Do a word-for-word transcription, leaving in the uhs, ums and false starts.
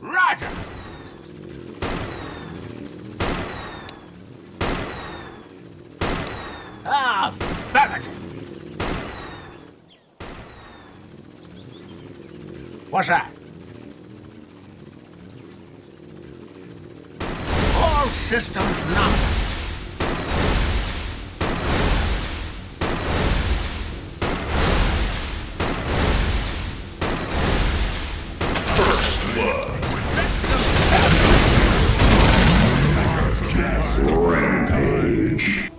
Roger! Affirmative! What's that? All systems nominal. Rampage.